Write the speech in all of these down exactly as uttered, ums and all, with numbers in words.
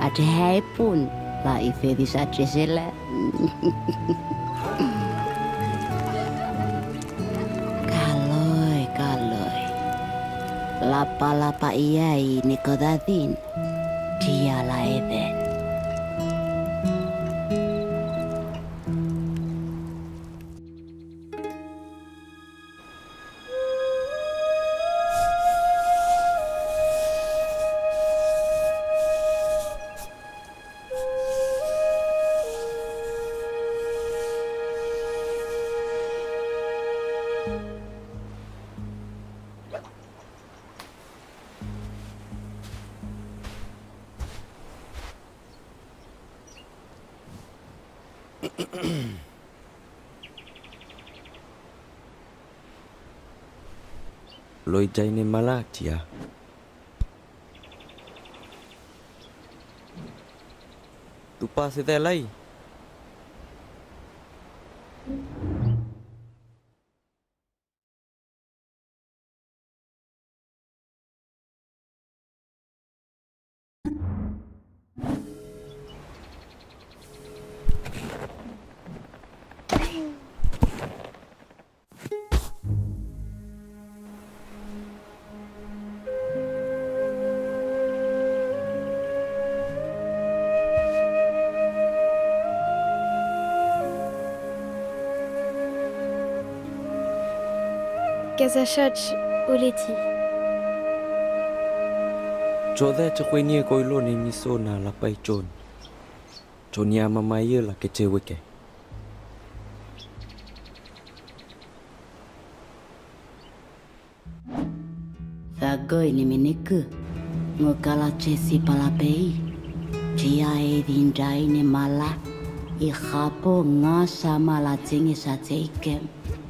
ada hai pun la ife di sajesela. Kaloi kaloi. Lapa-lapa iyai nikodadin. Tchia la even. Loi jai ne mala Tchia. Tupa se te lai. Kazachach Oleti. Chode chakwe nie koilo ni miso na lapai chon. Chonya mamaya la keceweke. Thagoi ni miniku. Ngokala chesi palapei. Tchia e dindai ni mala. I khapo nga sama la tingi sa teikem.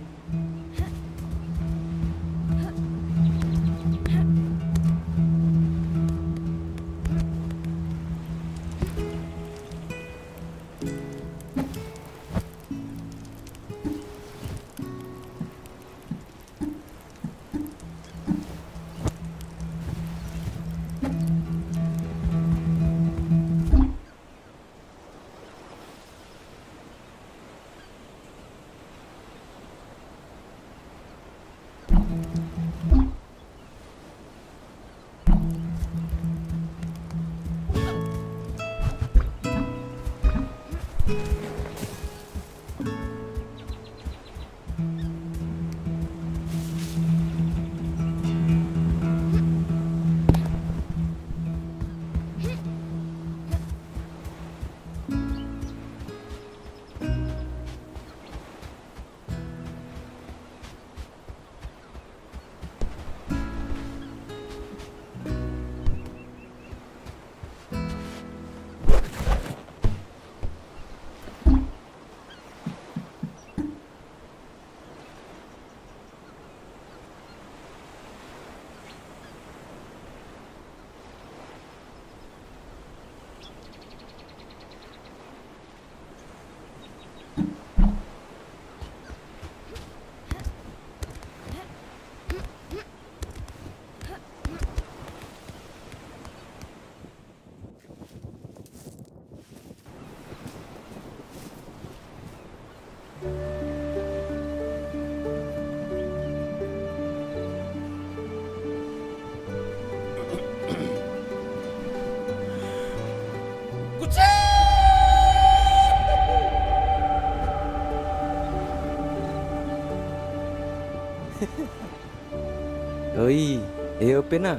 Oi, eu pena.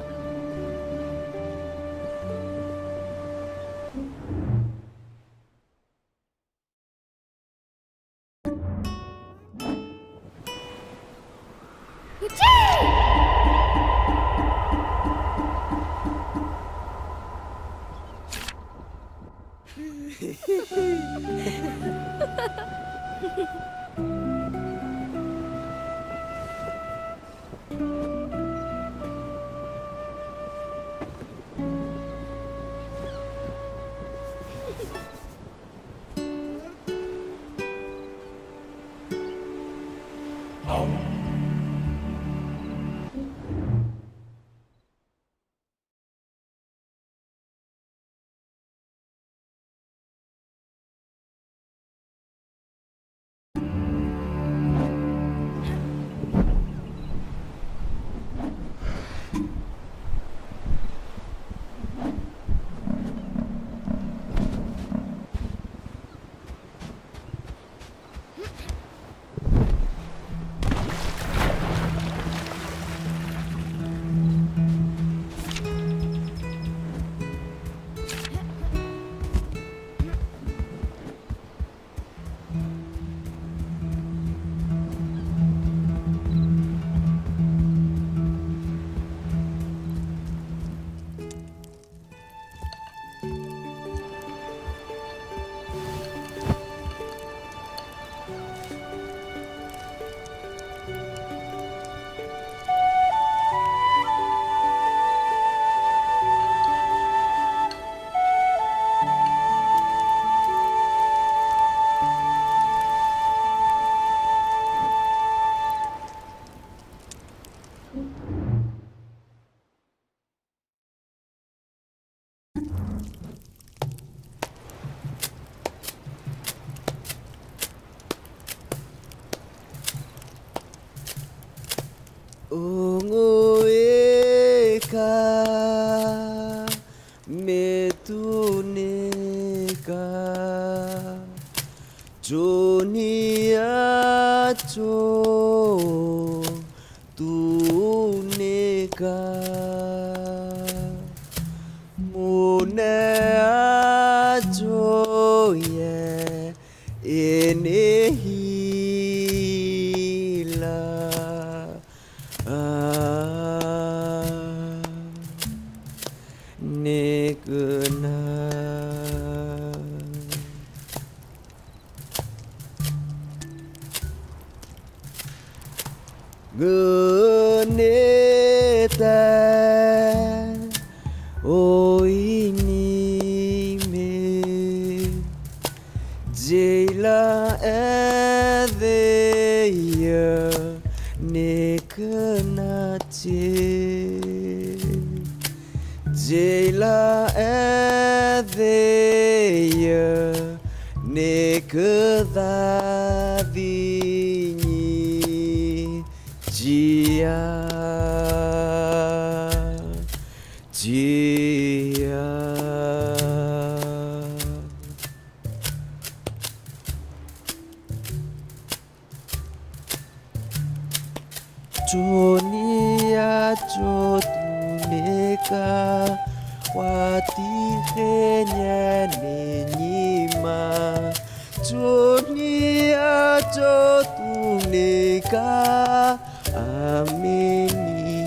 Ongoeka metuneka Jonia cho tuneka Monea cho ye enehila Nekena Geneta O ini me Jela edeya Nekena che Jela edeya Nekadadini Tchia Tchia Jonia jotuneka Watihenya nenyima Jonia jotuneka Ameni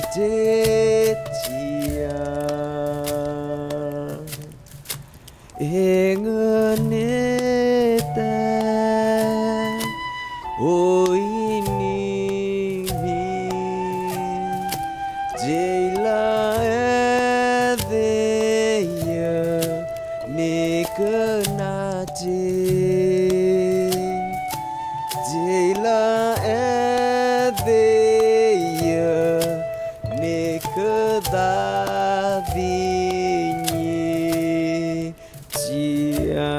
Tchia Engeneta O ini mi Jela edeya Nekena che Jela edeya Nekadadini Tchia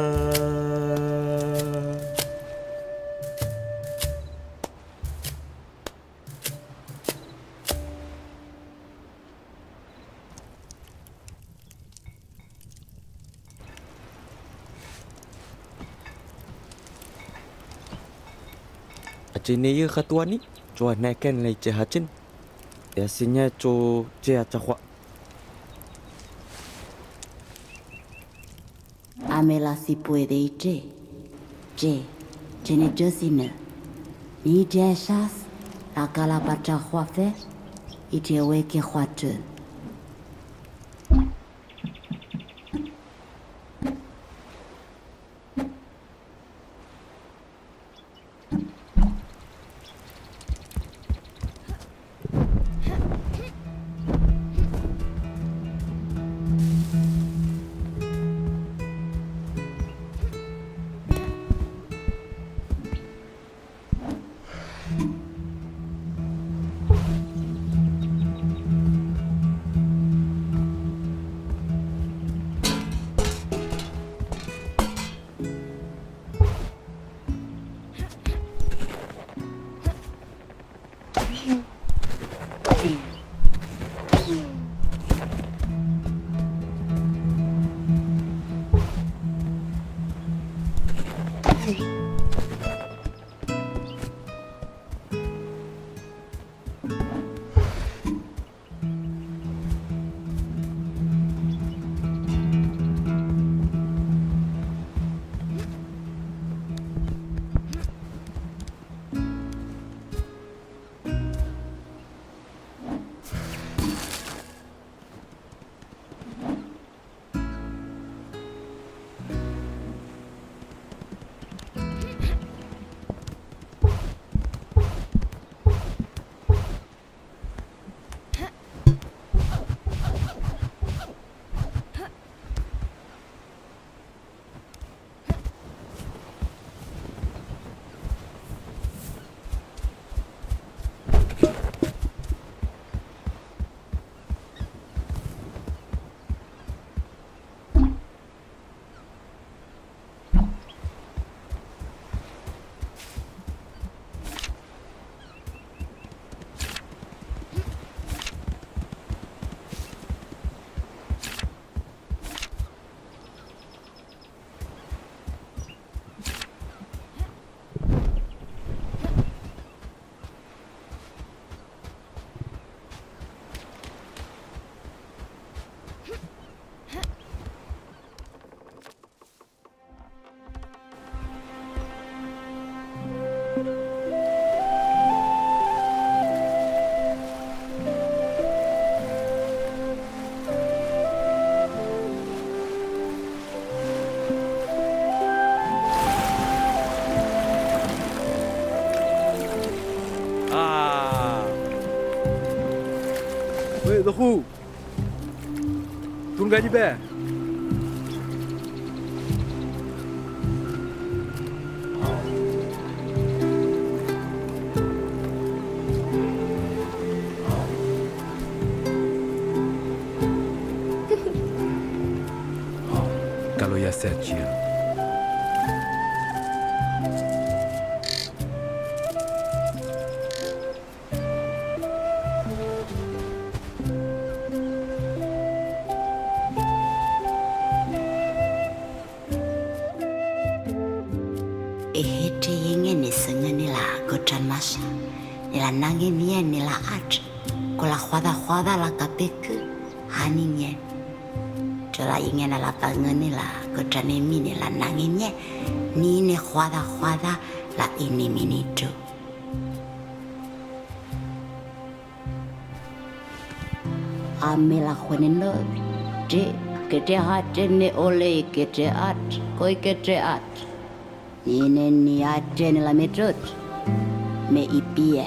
Aceh ya katua ni Chua naken lai che hacin Biasanya cho che acahwa Amela si puede y che. Che, chene josine. Ni je shas, la calabacha huafe, y te weke huatul. Ah. Weh, Zahu. Tunggu aja, Be. Kalau ya Tchia. Ehete yenge ni senga ni la kochan masa. Ni la nange nie ni la at. Kola khwada khwada la kapeku hani nye. Jola inge na la pangani la kochan emi ni la nange nye. Ni ne khwada khwada la ini minitu. Ame la khwenendo. Je kete hat ne ole kete at. Koi kete at. Nine ni ate ni la metrot me ipie.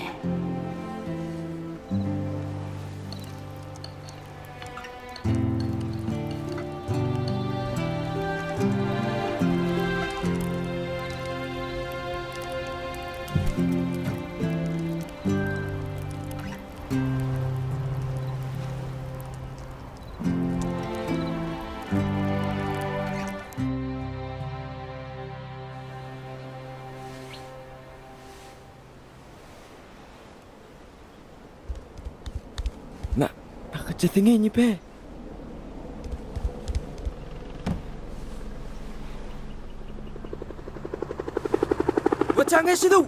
Nak, nak kerja tinggi ni, Be. Macam apa situ?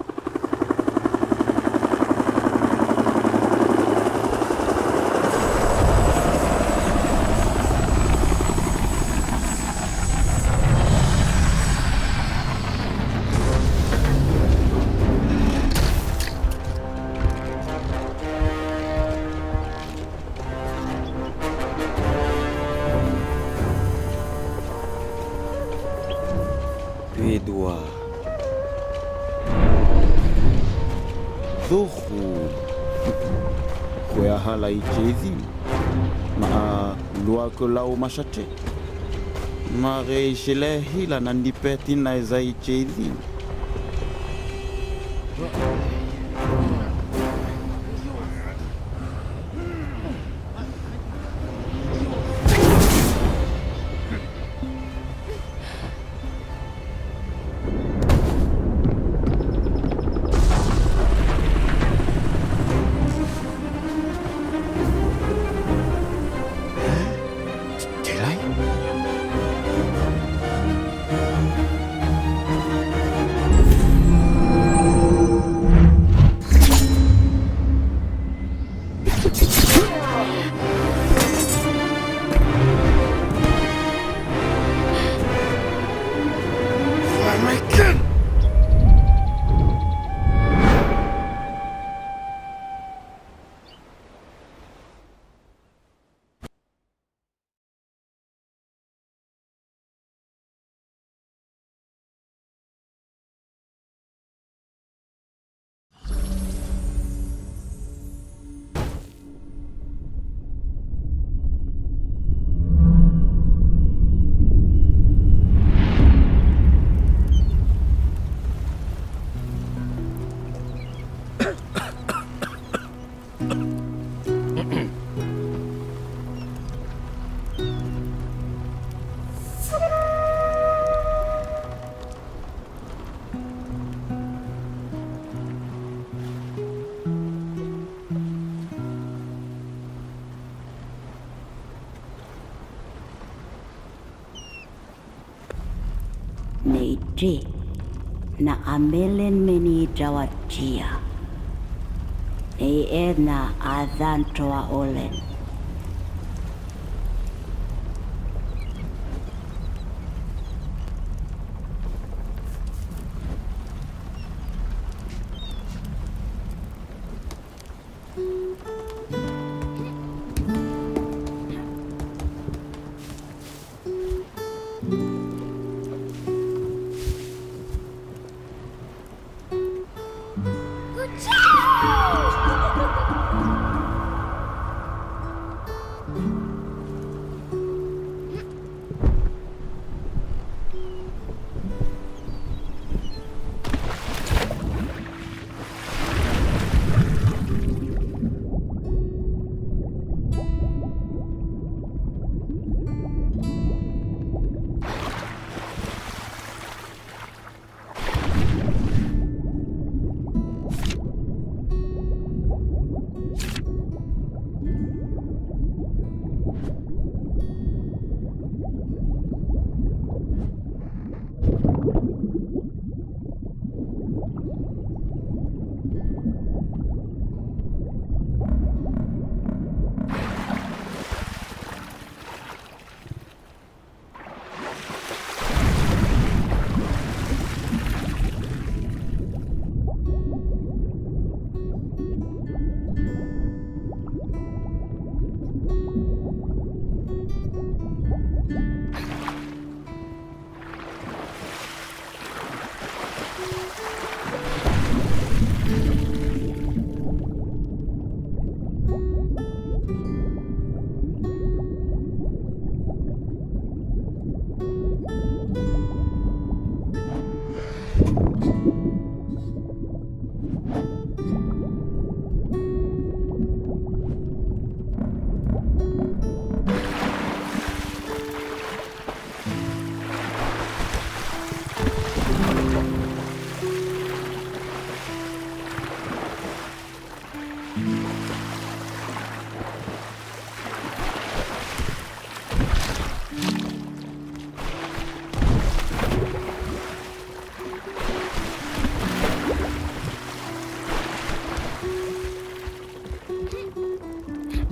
Dua. Dohu. Kue aha lai chezi. Ma lua ko lau masate. Ma re shelehi la nandi peti na zai chezi. Neiti na amelen meni jawa Tchia. Nei ena adhantoa olen.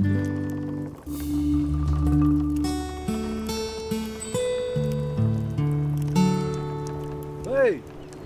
Hey!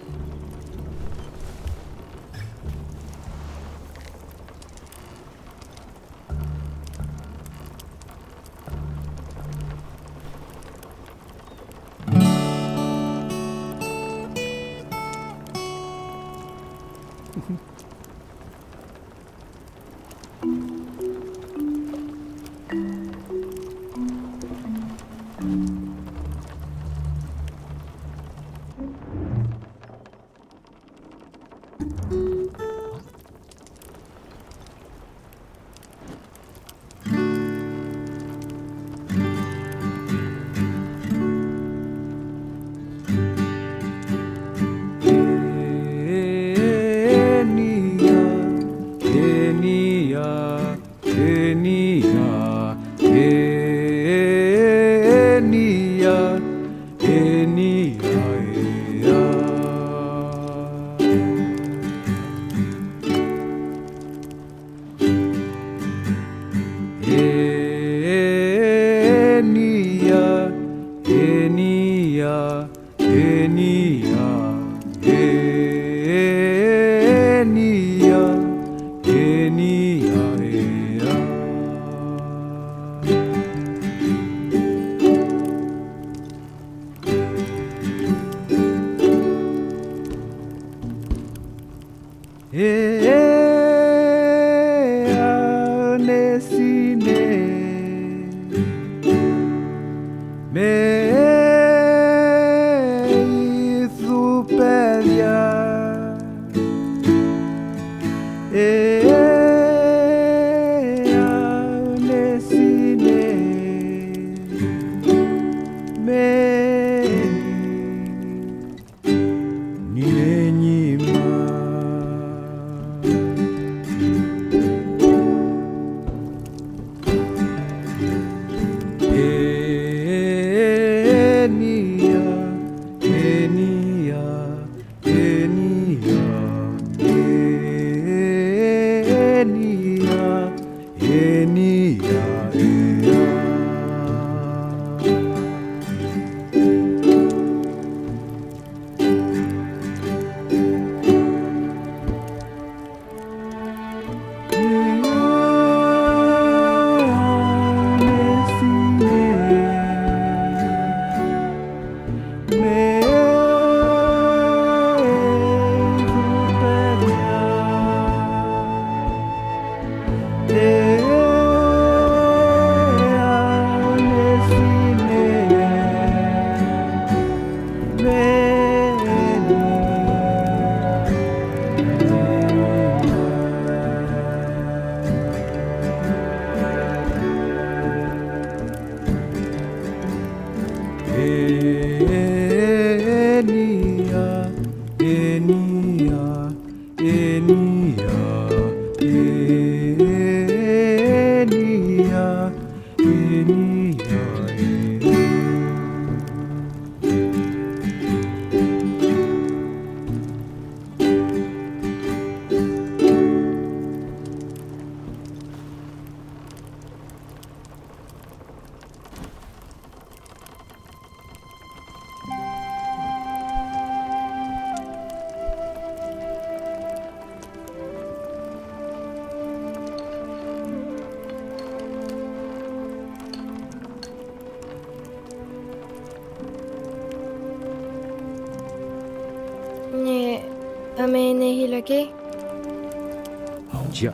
Tchia.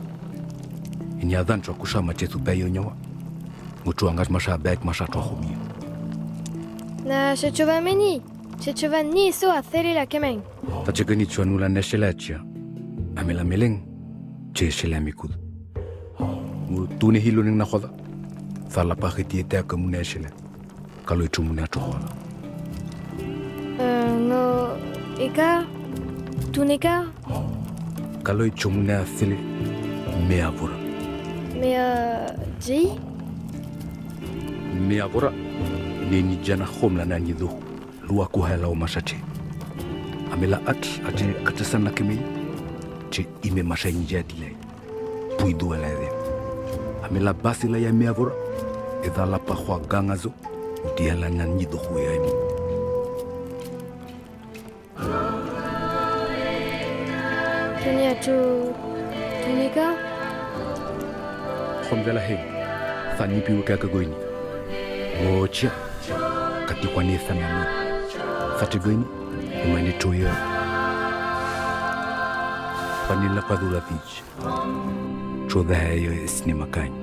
Ini adhan cho kusha machetu bayo nyawa. Mutu angas masha bek masha to khumia. Na shechova meni. Shechova ni so atheri la kemen. Tachegani chwanula neshela tchia. Amela meleng. Che shela mikud. Mutu ne hilo ning na khoda. Thala pa khiti ta kamune shela. Kalo itumuna to khola. No eka tuneka. Kalo itumuna athili. Mea vora. Mea ji? Mea vora. Nini jana khomla na nyidu. Lua kuhala o mashache. Amela at ate katasana kemi. Che ime masha njia dilai. Puidu ala de. Amela basi la ya meavora. Eda la pahua gangazo. Dia la nanyido huya imu. Tchia tu tunika? Khomvela he. Thani piu kaka goini. O Tchia. Katikwa ni thanani. Thati goini. Umani toya. Panila padula beach. Choda hayo isni makani.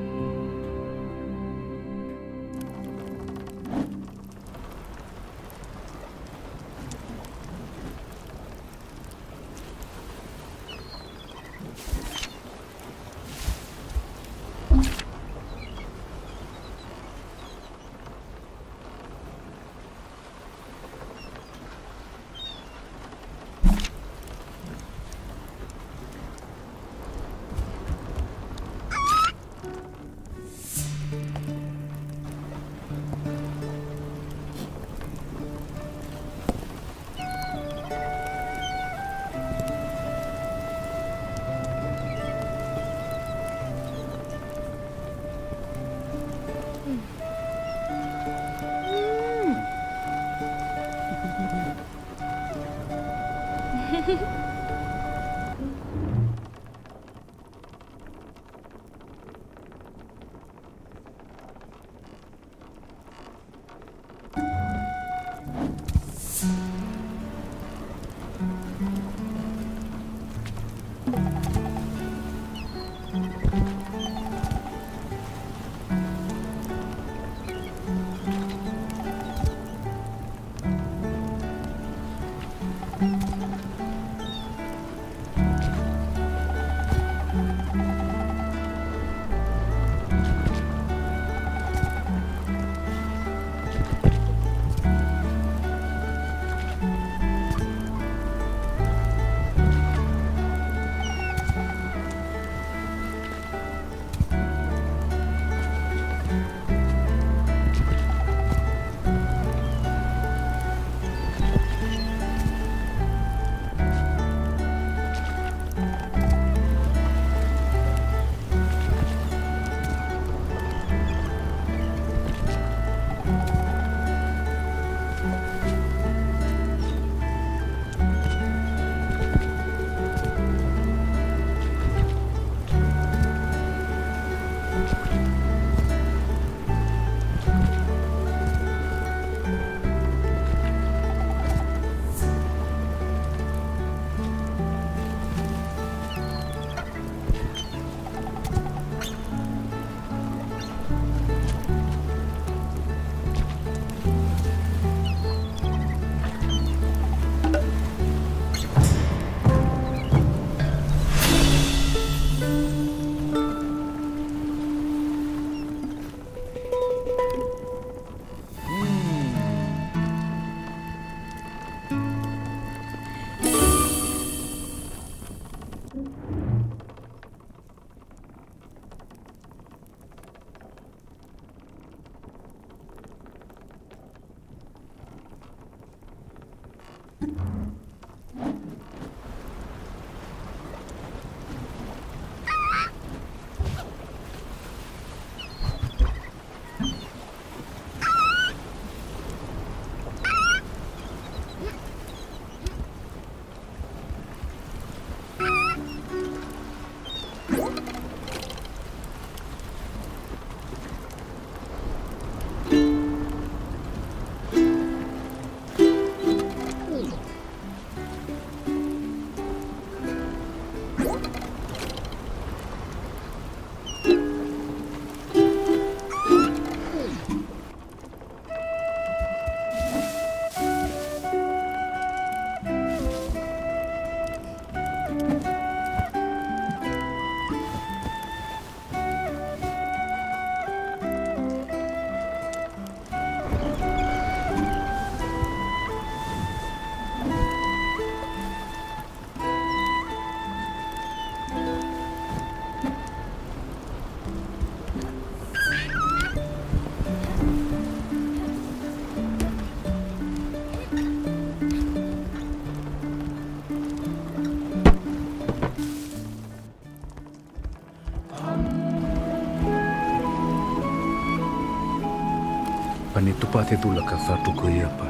Panito pa titular ka satu ko ia pa.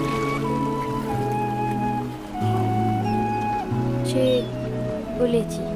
Che boleh ti.